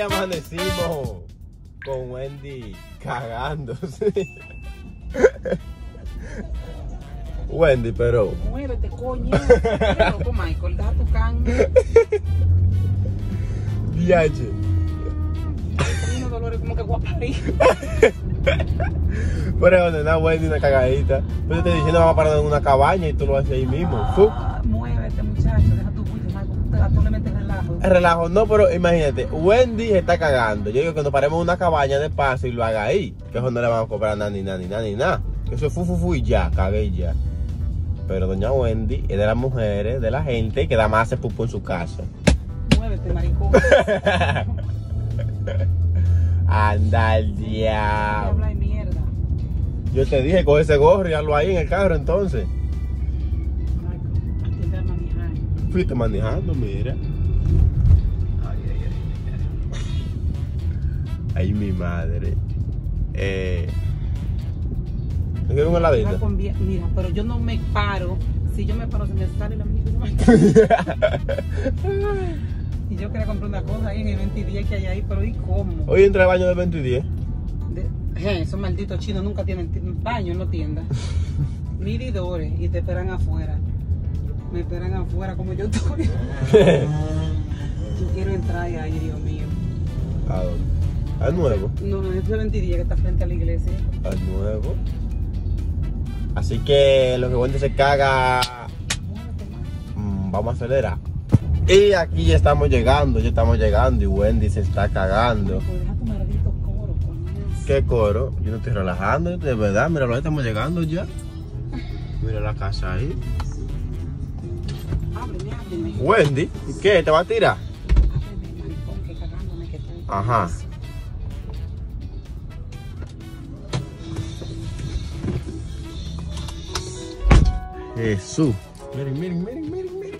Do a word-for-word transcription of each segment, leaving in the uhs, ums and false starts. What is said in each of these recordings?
amanecimos con Wendy cagándose. Wendy, pero... Muévete, coño. Qué loco, Michael. Deja tu can. Diache. Estoy unos dolores como que guaparí. Pero es una Wendy, una cagadita. Pues yo te diciendo, vamos a parar en una cabaña y tú lo haces ahí mismo. Ah, muévete, muchacho. Deja tu bulto, Michael. Tú le metes relajo. Relajo, no, pero imagínate, Wendy se está cagando. Yo digo que nos paremos en una cabaña de paso y lo haga ahí. Que eso no le vamos a cobrar nada, ni nada, ni nada, ni nada. Que eso es fu, fu, fu y ya, cagué y ya. Pero doña Wendy es de las mujeres, de la gente que da más hace pupo en su casa. Muévete, maricón. Anda al diablo. Habla de mierda. Yo te dije, coge ese gorro y hazlo ahí en el carro entonces. Michael, atiende a manejar. Fuiste manejando, mira. Ay, ay, ay. Ay, mi madre. Eh... ¿Me quiero un heladito? Mira, pero yo no me paro. Si yo me paro, se me sale la mierda. Y yo quería comprar una cosa ahí en el veinte y diez que hay ahí, pero ¿y cómo? Hoy entra el baño de veinte y diez. De, eh, esos malditos chinos nunca tienen baño en la tienda. Miridores y te esperan afuera. Me esperan afuera como yo estoy. Yo quiero entrar ahí, Dios mío. ¿A dónde? ¿Al nuevo? No, no, es el veinte y diez que está frente a la iglesia. Al nuevo. Así que lo que Wendy se caga, mmm, vamos a acelerar. Y aquí ya estamos llegando, ya estamos llegando y Wendy se está cagando. Pues deja tu maldito coro, coño. ¿Qué coro? Yo no estoy relajando, de verdad, mira, ya estamos llegando ya. Mira la casa ahí. Ábreme, ábreme. Wendy, ¿y qué? ¿Te va a tirar? Ábreme, maricón, que cagándome que estoy. Ajá. Jesús. Miren, miren, miren, miren, miren.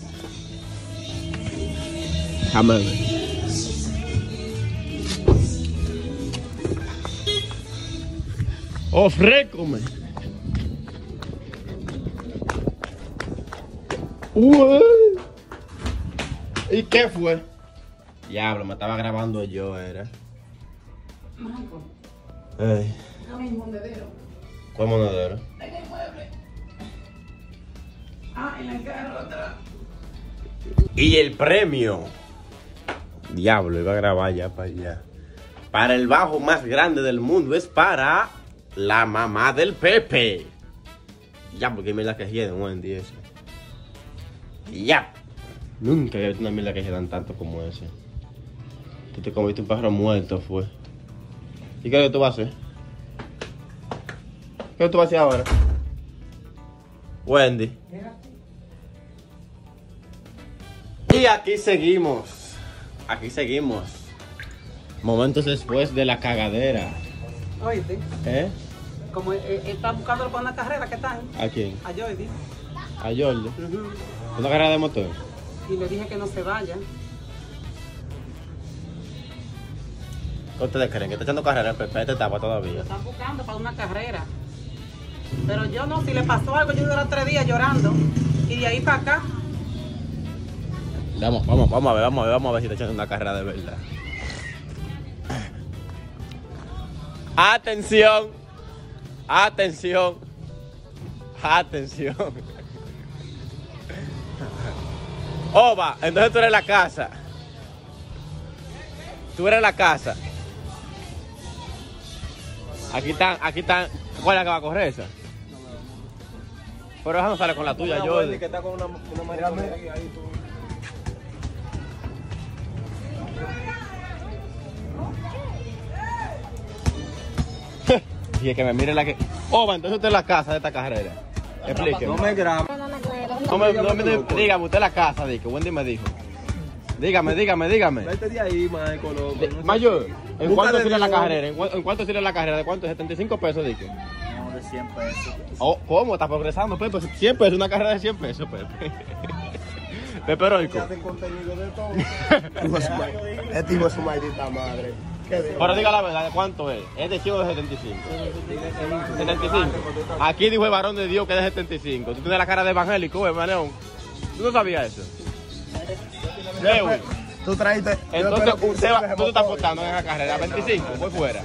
Déjame ver. Ofrécome. Uy. ¿Y qué fue? Diablo, me estaba grabando yo, era. Marco, Ay. dame el monedero. ¿Cuál monedero? En el mueble. Ah, en el carro atrás. Y el premio. Diablo, iba a grabar ya para allá. Para el bajo más grande del mundo es para la mamá del Pepe. Ya, porque me la que de Wendy eso. Ya. Nunca he visto una mierda que dan tanto como ese. Tú te comiste un pájaro muerto, fue. ¿Y qué es lo que tú vas a hacer? ¿Qué es lo que tú vas a hacer ahora? Wendy. Y aquí seguimos. Aquí seguimos. Momentos después de la cagadera. Oíste, ¿Eh? como él, él está buscándolo para una carrera que están. ¿A quién? A Jordi. A Jordi. Uh-huh. ¿Una carrera de motor? Y le dije que no se vaya. ¿Qué ustedes creen? ¿Que está echando carrera en esta etapa Lo todavía? están buscando para una carrera. Pero yo no, si le pasó algo, yo duré tres días llorando. Y de ahí para acá. Vamos, vamos, vamos a ver, vamos a ver, vamos a ver si está echando una carrera de verdad. Atención. Atención. Atención. Oba, entonces tú eres la casa. Tú eres la casa. Aquí están, aquí están. ¿Cuál es la que va a correr esa? Pero esa no sale con la tuya, Jordi. Que está con una, una maricona ahí, ahí tú. Y es que me mire la que... Oba, entonces usted es la casa de esta carrera. Explíqueme. No me grabes. No me, no me, dígame, usted es la casa, de que Wendy me dijo. Dígame, dígame, dígame. Vete de ahí, Michael, loco. De- No sé. Mayor, ¿en Búscale cuánto sería la de nuevo. carrera? ¿En, cu- en cuánto sería la carrera? ¿De cuánto? ¿setenta y cinco pesos, Dique? No, de cien pesos. Oh, ¿cómo? ¿Está progresando, Pepe? cien pesos, una carrera de cien pesos, Pepe. Pepe Heroico. Que hacen contenido de todo. Este hijo es su maldita madre. ¿Qué digo? Pero diga la verdad, ¿de cuánto es? ¿Es de cien o de setenta y cinco? setenta y cinco. Aquí dijo el varón de Dios que es de setenta y cinco. Tú tienes la cara de evangélico, eh, maneón. ¿Tú no sabías eso? Lewi, Tú traiste. Entonces, usted va, tú te estás apostando en la carrera. veinticinco, voy fuera.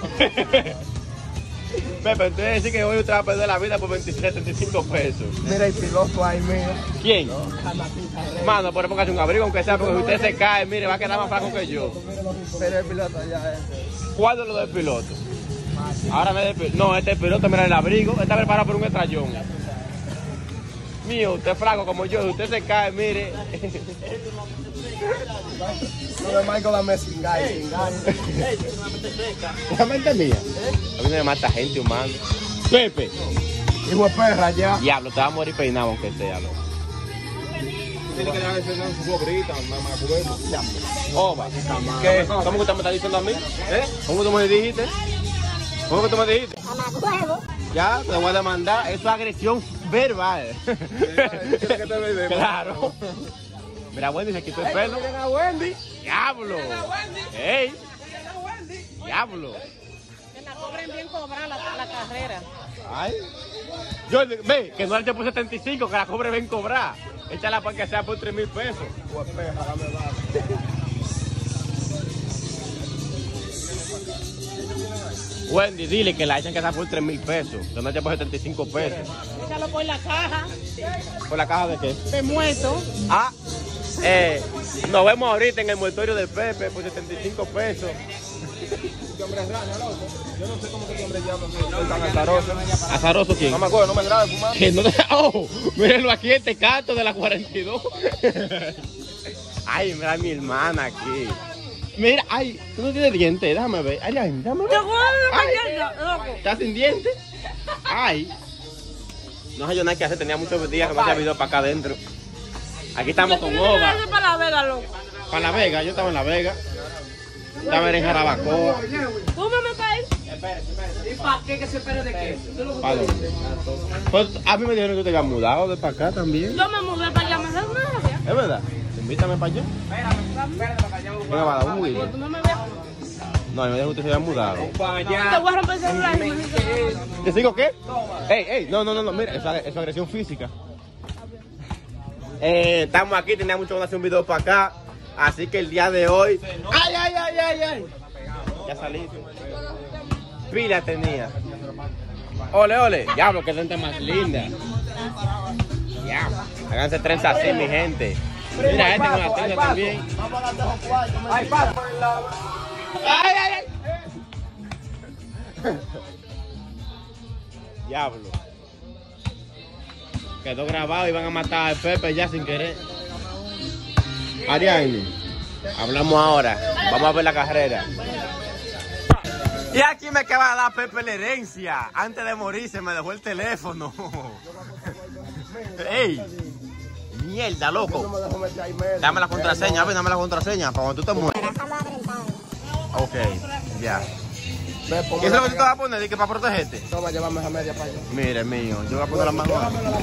Pepe, entonces decir que hoy usted va a perder la vida por veintisiete, setenta y cinco pesos. Mira el piloto ahí mío. ¿Quién? Mano, pero póngase un abrigo aunque sea, porque si usted se cae, mire, va a quedar más flaco que yo. Mira el piloto allá. Eh. ¿Cuál de los del piloto? Ahora me del piloto. No, este es el piloto, mira el abrigo, está preparado por un estrellón. Mío, usted es flaco como yo, si usted se cae, mire. No de Michael dame sin gas, sin gas. La mente mía. A mí no me mata gente humana. Pepe. Hijo de perra ya. Diablo, te va a morir peinado aunque sea, loco. Tiene que dejar de ser su sobrita, mamá, Oba. ¿Qué? ¿Cómo que usted me está diciendo a mí? ¿Eh? ¿Cómo tú me dijiste? ¿Cómo que tú me dijiste? Ya, te voy a demandar. Eso es agresión verbal. Claro. Mira, Wendy se quitó el pelo. Diablo. ¡Ey! Diablo. Que la cobren bien cobrada la, la carrera. Ay. Yo, ve, que no le por setenta y cinco, que la cobre bien cobrada. Échala para que sea por tres mil pesos. Wendy, dile que la echan que sea por tres mil pesos. Que no eche por setenta y cinco pesos. Échalo por la caja. ¿Por la caja de qué? De muerto. Ah, eh, nos vemos ahorita en el mortorio del Pepe por setenta y cinco pesos. ¿Qué hombre es rana, loco? Yo no sé cómo que este hombre llama. No, tan azaroso. ¿Azaroso quién? No me acuerdo, no me grabe fumando. Que no te... ¡Oh! Mírenlo aquí, este canto de la cuarenta y dos. Ay, mira a mi hermana aquí. Mira, ay, tú no tienes dientes, déjame ver. Ay, ay, déjame ver. Ay, ¿estás sin dientes? Ay. No sé yo nada que hacer, tenía muchos días que no hacía video para acá adentro. Aquí estamos con Oba. Para la Vega, loco. Para La Vega, yo estaba en La Vega. Estaba en Jarabacoa. ¿Tú me metes ahí? ¿Y para qué que se espere de qué? ¿Para dónde? Pues, a mí me dijeron que tú te habías mudado de para acá también. Yo me mudé para allá, me da una rabia. ¿Es verdad? Invítame para allá. Venga, va a dar un juguillo. ¿Tú no me ves? No, me dijo que usted se había mudado. Te voy a romper el celular. ¿Te sigo qué? Ey, ey, no, no, no, no, mira, eso es agresión física. Eh, estamos aquí, tenía mucho que hacer un video para acá. Así que el día de hoy. ¡Ay, ay, ay, ay, ay! Ya salí. Pila tenía. Ole, ole. Diablo, qué gente más linda. Ya. Háganse trenza así, mi gente. Mira, este con la trenza también. ¡Ay, ay, ay! Diablo. Quedó grabado y van a matar al Pepe ya sin querer. Ariane, hablamos ahora. Vamos a ver la carrera. Y aquí me acaba de dar Pepe la herencia. Antes de morir se me dejó el teléfono. ¡Ey! Mierda, loco. Dame la contraseña, a ver, dame la contraseña para cuando tú te mueras. Ok, ya. ¿Qué es lo que tú te vas a poner? ¿Y que para protegerte? Toma, llévame esa media para allá. Mire, mío, yo voy a poner las manos.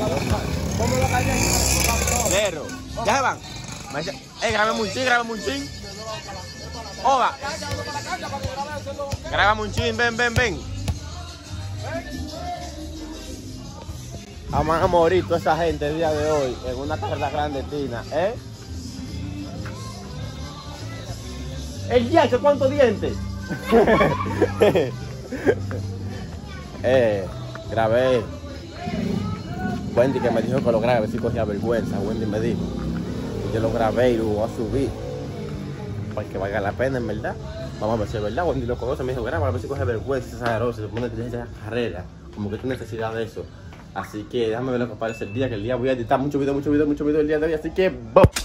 Cero. Ya se van. Eh, grábame un chin, grábame un chin. Oba. Grábame un chin, ven, ven, ven. Vamos a morir toda esa gente el día de hoy en una carrera clandestina, ¿eh? El yacho, ¿cuántos dientes? eh, grabé. Wendy que me dijo que lo grabe, a ver si cogía vergüenza. Wendy me dijo. Yo lo grabé y lo voy a subir. Para que valga la pena, en verdad. Vamos a ver si es verdad. Wendy lo conoce, me dijo, graba, a ver si coge vergüenza esa rosa, se pone que tiene esa carrera. Como que tiene necesidad de eso. Así que déjame ver lo que aparece el día, que el día voy a editar mucho video, mucho video, mucho video el día de hoy. Así que, ¡bop!